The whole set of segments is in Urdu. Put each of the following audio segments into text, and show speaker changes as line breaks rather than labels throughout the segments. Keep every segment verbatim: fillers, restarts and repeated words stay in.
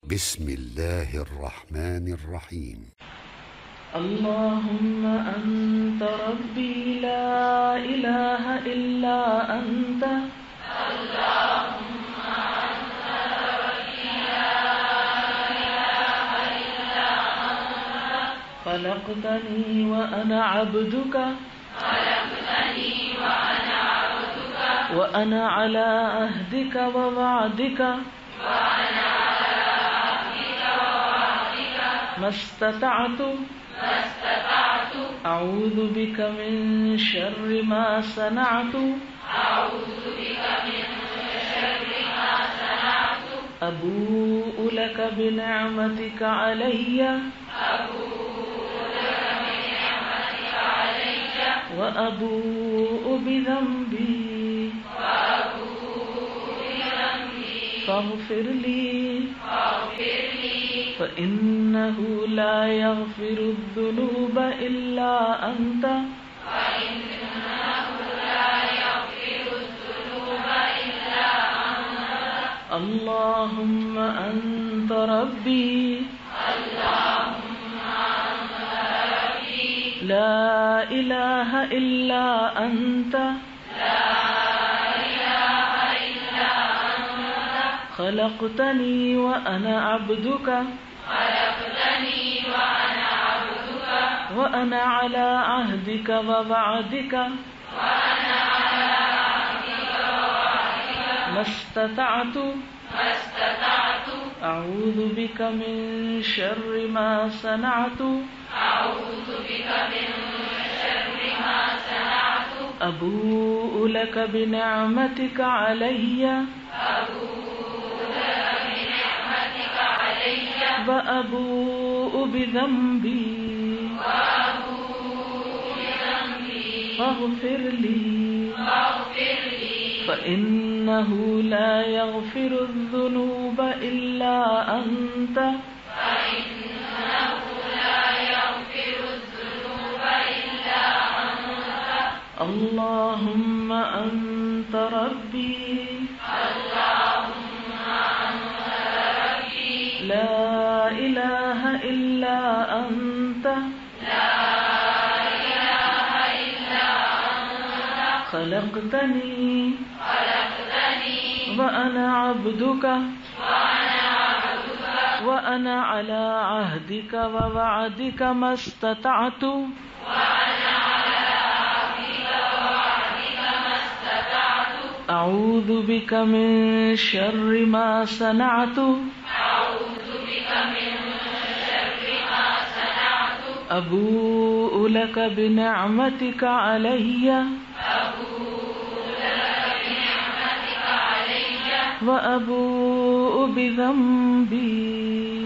بسم الله الرحمن الرحيم.
اللهم أنت ربي لا إله إلا أنت.
اللهم أنت ربي لا إله إلا أنت.
خلقتني وأنا عبدك.
خلقتني وأنا عبدك.
وأنا على عهدك ووعدك.
وأنا على عهدك ووعدك.
ما استطعت.
ما استطعت.
أعوذ بك من شر ما صنعت.
أعوذ بك من شر ما صنعت.
أبوء لك بنعمتك علي.
أبوء لك بنعمتك علي.
وأبوء بذنبي.
وأبوء بذنبي.
فاغفر لي.
فاغفر لي.
فإنه لا يغفر الذنوب إلا أنت.
فإنه لا يغفر الذنوب إلا أنت.
اللهم أنت ربي.
اللهم أنت ربي.
لا إله إلا أنت.
لا إله إلا أنت.
خلقتني وأنا عبدك.
خلقتني وأنا عبدك.
وأنا على عهدك ووعدك.
وأنا على عهدك ووعدك.
ما استطعت.
ما استطعت.
أعوذ بك من شر ما صنعت.
أعوذ بك من شر ما صنعت.
أبوء لك بنعمتك علي.
أبوء لك بنعمتك علي.
وأبوء بذنبي.
وأبوء بذنبي.
فاغفر لي.
فاغفر لي.
فإنه لا يغفر الذنوب إلا أنت.
فإنه لا يغفر الذنوب إلا أنت.
اللهم أنت ربي.
اللهم أنت ربي.
لا إله إلا أنت.
لا إله إلا أنت.
خلقتني
خلقتني
وأنا عبدك.
وأنا عبدك.
وأنا على عهدك ووعدك ما استطعت.
وأنا على عهدك ووعدك ما استطعت.
أعوذ بك من شر ما صنعت.
أعوذ بك من شر ما صنعت.
أبوء لك بنعمتك علي.
أبوء لك بنعمتك علي.
وأبوء بذنبي.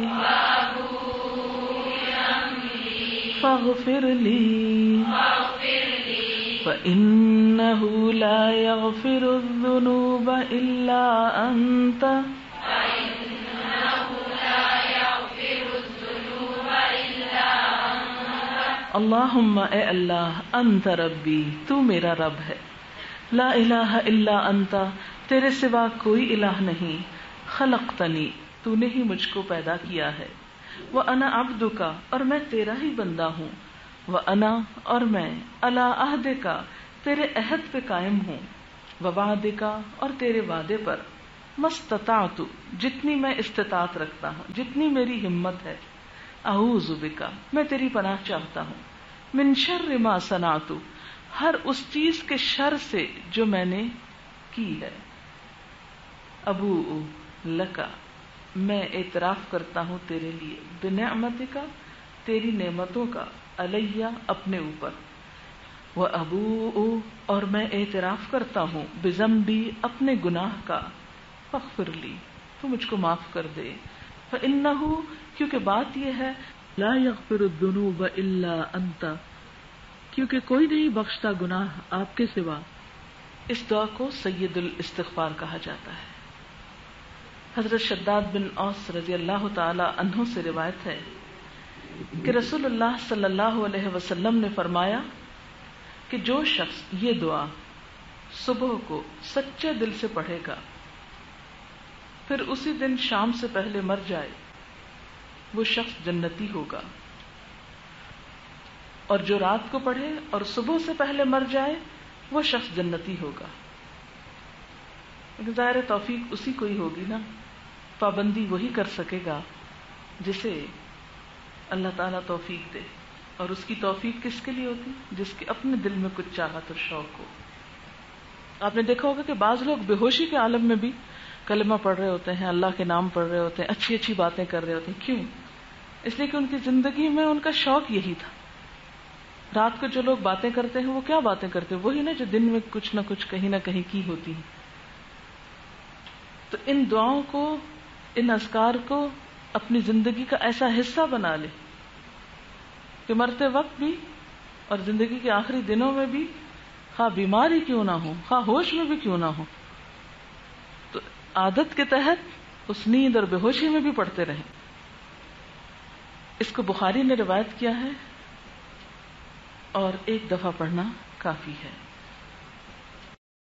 وأبوء بذنبي.
فاغفر لي.
فاغفر لي.
فإنه لا يغفر الذنوب إلا أنت.
فإنه لا يغفر الذنوب إلا أنت.
اللہم اے اللہ انت ربی تو میرا رب ہے. لا الہ الا انت تیرے سوا کوئی الہ نہیں. خلقتنی تو نے ہی مجھ کو پیدا کیا ہے. وَأَنَا عَبْدُكَ اور میں تیرا ہی بندہ ہوں. وَأَنَا اور میں عَلَىٰ عَهْدِكَ تیرے عہد پہ قائم ہوں. وَوَعْدِكَ اور تیرے وعدے پر. مَسْتَطَعْتُ جتنی میں استطاعت رکھتا ہوں جتنی میری ہمت ہے. اعوذ بک میں تیری پناہ چاہتا ہوں. من شر ما صنعت ہر اس چیز کے شر سے جو میں نے کی ہے. ابوء لک میں اعتراف کرتا ہوں تیرے لیے. بنعمتک تیری نعمتوں کا. علیہ اپنے اوپر. وابوء اور میں اعتراف کرتا ہوں. بذنبی اپنے گناہ کا. فاغفر لی تو مجھ کو معاف کر دے. فإنہ کیونکہ بات یہ ہے لا یغفر الذنوب الا انت کیونکہ کوئی نہیں بخشتا گناہ آپ کے سوا. اس دعا کو سید الاستغفار کہا جاتا ہے. حضرت شداد بن اوس رضی اللہ تعالی عنہ سے روایت ہے کہ رسول اللہ صلی اللہ علیہ وسلم نے فرمایا کہ جو شخص یہ دعا صبح کو سچے دل سے پڑھے گا پھر اسی دن شام سے پہلے مر جائے وہ شخص جنتی ہوگا، اور جو رات کو پڑھے اور صبح سے پہلے مر جائے وہ شخص جنتی ہوگا۔ لیکن ظاہر توفیق اسی کو ہی ہوگی نا، پابندی وہی کر سکے گا جسے اللہ تعالیٰ توفیق دے، اور اس کی توفیق کس کے لیے ہوتی؟ جس کے اپنے دل میں کچھ چاہت اور شوق ہو۔ آپ نے دیکھا ہوگا کہ بعض لوگ بے ہوشی کے عالم میں بھی کلمہ پڑھ رہے ہوتے ہیں، اللہ کے نام پڑھ رہے ہوتے ہیں، اچھی اچھی باتیں کر رہے ہوتے ہیں۔ کیوں؟ اس لیے کہ ان کی زندگی میں ان کا شوق یہی تھا۔ رات کو جو لوگ باتیں کرتے ہیں وہ کیا باتیں کرتے ہیں؟ وہی نا جو دن میں کچھ نہ کچھ کہیں نہ کہیں کی ہوتی ہیں۔ تو ان دعاؤں کو، ان اذکار کو اپنی زندگی کا ایسا حصہ بنا لے کہ مرتے وقت بھی اور زندگی کے آخری دنوں میں بھی، خواہ بیمار ہی کیوں نہ ہو، خواہ ہوش میں بھی کیوں نہ ہو، تو عادت کے تحت اس نیند اور بے ہوشی میں بھی پڑھتے رہیں۔ اس کو بخاری نے روایت کیا ہے، اور ایک دفعہ پڑھنا کافی ہے۔